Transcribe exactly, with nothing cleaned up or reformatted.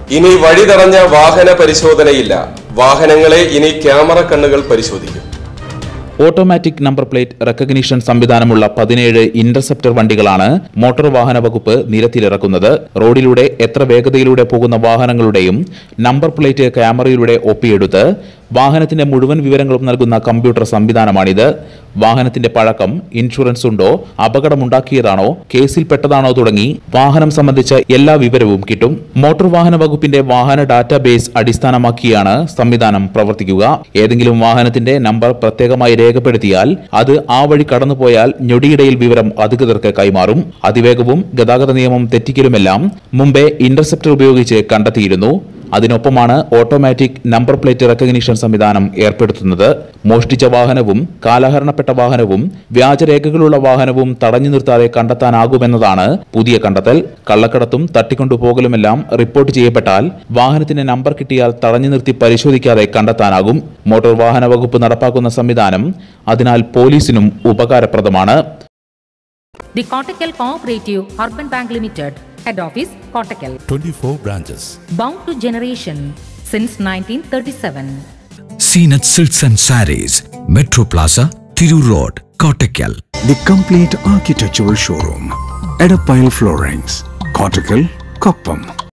ഇനി വഴി തടഞ്ഞ വാഹന പരിശോധനയില്ല. വാഹനങ്ങളെ ഇനി ക്യാമറ കണ്ണുകൾ പരിശോധിക്കും. ഓട്ടോമാറ്റിക് നമ്പർ പ്ലേറ്റ് റെക്കഗ്നിഷൻ സംവിധാനമുള്ള പതിനേഴ് ഇന്റർസെപ്റ്റർ വണ്ടികളാണ് മോട്ടോർ വാഹന വകുപ്പ് നിരത്തിലിറക്കുന്നത്. റോഡിലൂടെ എത്ര വേഗതയിലൂടെ പോകുന്ന വാഹനങ്ങളുടെയും നമ്പർ പ്ലേറ്റ് ക്യാമറയിലൂടെ ഒപ്പിയെടുത്ത് വാഹനത്തിന്റെ മുഴുവൻ വിവരങ്ങളും നൽകുന്ന കമ്പ്യൂട്ടർ സംവിധാനമാണിത്. വാഹനത്തിന്റെ പഴക്കം, ഇൻഷുറൻസ് ഉണ്ടോ, അപകടമുണ്ടാക്കിയതാണോ, കേസിൽപ്പെട്ടതാണോ തുടങ്ങി വാഹനം സംബന്ധിച്ച എല്ലാ വിവരവും കിട്ടും. മോട്ടോർ വാഹന വകുപ്പിന്റെ വാഹന ഡാറ്റാബേസ് അടിസ്ഥാനമാക്കിയാണ് സംവിധാനം പ്രവർത്തിക്കുക. ഏതെങ്കിലും വാഹനത്തിന്റെ നമ്പർ പ്രത്യേകമായി രേഖപ്പെടുത്തിയാൽ അത് ആ വഴി കടന്നുപോയാൽ ഞൊടിയിടയിൽ വിവരം അധികൃതർക്ക് കൈമാറും. അതിവേഗവും ഗതാഗത നിയമം തെറ്റിക്കലുമെല്ലാം മുമ്പേ ഇന്റർസെപ്റ്റർ ഉപയോഗിച്ച് കണ്ടെത്തിയിരുന്നു. അതിനൊപ്പമാണ് ഓട്ടോമാറ്റിക് നമ്പർ പ്ലേറ്റ് റെക്കഗ്നിഷൻ സംവിധാനം ഏർപ്പെടുത്തുന്നത്. മോഷ്ടിച്ച വാഹനവും കാലഹരണപ്പെട്ട വാഹനവും വ്യാജരേഖകളുള്ള വാഹനവും തടഞ്ഞു നിർത്താതെ കണ്ടെത്താനാകുമെന്നതാണ് പുതിയ കണ്ടെത്തൽ. കള്ളക്കടത്തും തട്ടിക്കൊണ്ടുപോകലുമെല്ലാം റിപ്പോർട്ട് ചെയ്യപ്പെട്ടാൽ വാഹനത്തിന്റെ നമ്പർ കിട്ടിയാൽ തടഞ്ഞു നിർത്തി പരിശോധിക്കാതെ കണ്ടെത്താനാകും. മോട്ടോർ വാഹന വകുപ്പ് നടപ്പാക്കുന്ന സംവിധാനം അതിനാൽ പോലീസിനും ഉപകാരപ്രദമാണ്. The Kottakkal Cooperative Urban Bank Limited, Head Office, Kottakkal. twenty-four branches. Bound to generation since nineteen thirty-seven. Seenat Silks and Sarees, Metro Plaza, Thiru Road, Kottakkal. The complete architectural showroom, Edapile Floorings, Kottakkal, Koppam.